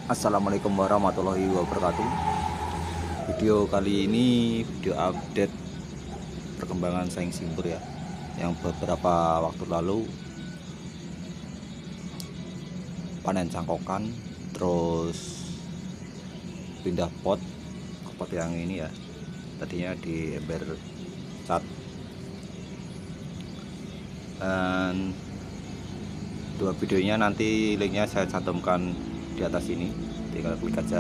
Assalamualaikum warahmatullahi wabarakatuh. Video kali ini video update perkembangan saing simpur ya, yang beberapa waktu lalu panen cangkokan, terus pindah pot ke pot yang ini ya, tadinya di ember cat. Dan dua videonya nanti linknya saya cantumkan di atas ini, tinggal klik aja.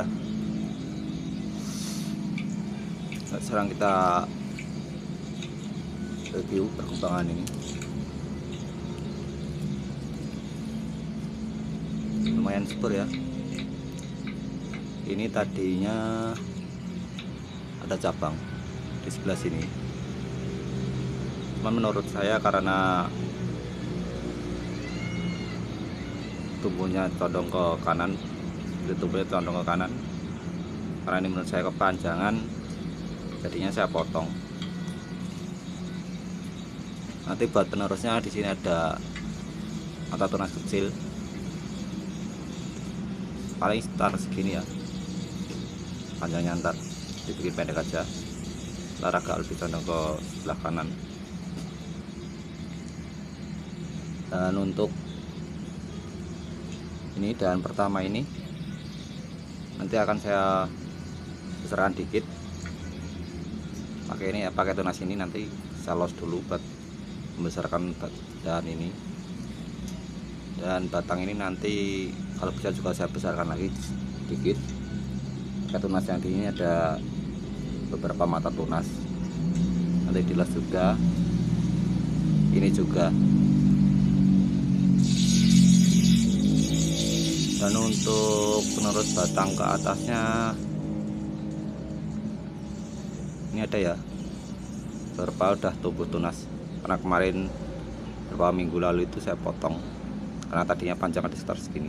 Nah, sekarang kita review perkembangan ini. Lumayan subur ya. Ini tadinya ada cabang di sebelah sini, cuman menurut saya karena tumbuhnya condong ke kanan, tumbuhnya condong ke kanan, karena ini menurut saya kepanjangan, jadinya saya potong. Nanti buat penerusnya di sini ada mata tunas kecil, paling sekitar segini ya panjangnya, ntar dibikin pendek aja, ntar agak lebih condong ke sebelah kanan. Dan untuk ini dahan pertama ini nanti akan saya besarkan dikit pakai ini ya, pakai tunas ini. Nanti saya los dulu buat membesarkan dahan ini, dan batang ini nanti kalau bisa juga saya besarkan lagi sedikit. Pakai tunas yang di ini ada beberapa mata tunas, nanti dilas juga. Ini juga. Dan untuk penerus batang ke atasnya ini ada ya, beberapa udah tumbuh tunas, karena kemarin beberapa minggu lalu itu saya potong karena tadinya panjang di sekitar segini.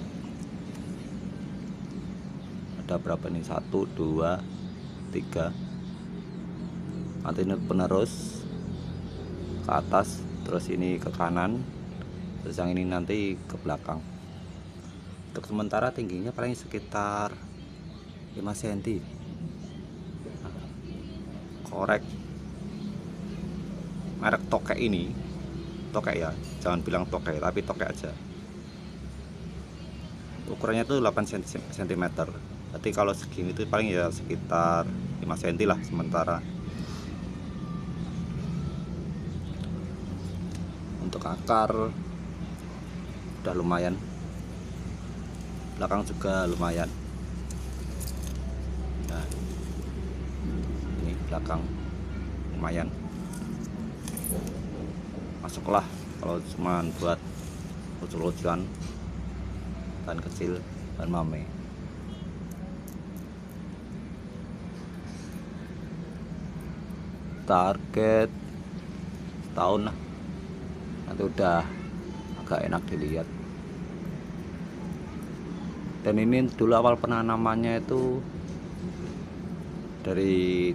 Ada berapa nih, 1, 2, 3. Nanti ini penerus ke atas, terus ini ke kanan, terus yang ini nanti ke belakang. Untuk sementara tingginya paling sekitar 5 cm. Korek merek tokek ini, tokek ya, jangan bilang tokek tapi tokek aja. Ukurannya tuh 8 cm. Berarti kalau segini itu paling ya sekitar 5 cm lah sementara. Untuk akar udah lumayan, belakang juga lumayan. Nah, ini belakang lumayan, masuklah kalau cuma buat lucu-lucuan dan kecil dan mame. Target setahun lah, nanti udah agak enak dilihat. Dan ini dulu awal penanamannya itu dari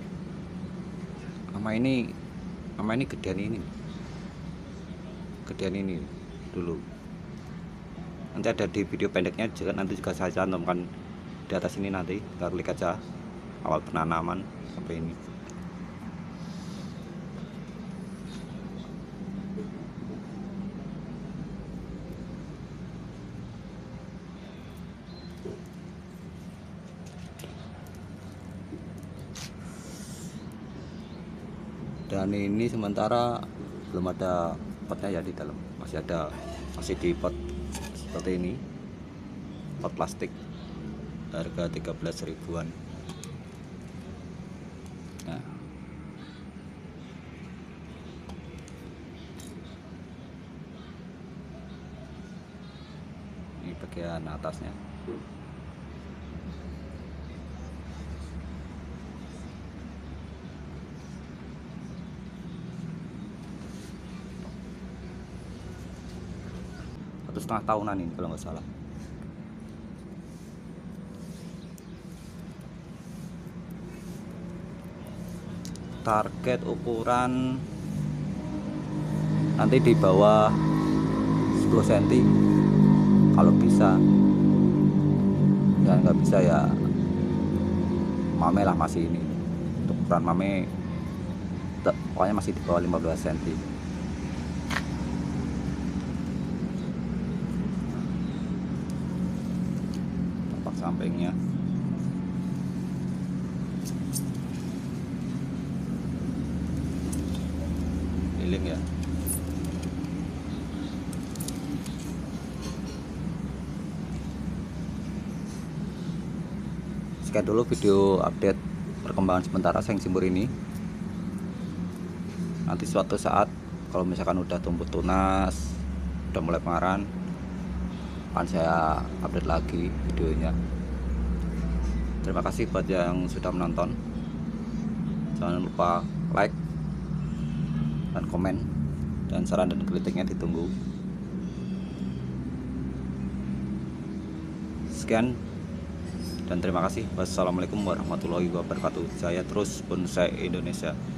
sama ini gedean ini dulu. Nanti ada di video pendeknya juga, nanti juga saya cantumkan di atas ini, nanti kita klik aja awal penanaman sampai ini. Dan ini sementara belum ada potnya ya di dalam, masih di pot seperti ini, pot plastik, harga 13 ribuan. Nah, ini bagian atasnya. Setengah tahunan ini kalau nggak salah. Target ukuran nanti di bawah 10 cm kalau bisa. dan nggak bisa ya mame lah masih ini. Untuk ukuran mame pokoknya masih di bawah 15 cm. Tampak sampingnya. Liling ya. Sekian dulu video update perkembangan sementara sayang simpur ini. Nanti suatu saat kalau misalkan udah tumbuh tunas, udah mulai pengaran, akan saya update lagi videonya. Terima kasih buat yang sudah menonton. Jangan lupa like dan komen, dan saran dan kritiknya ditunggu. Sekian dan terima kasih. Wassalamualaikum warahmatullahi wabarakatuh. Jaya terus bonsai Indonesia.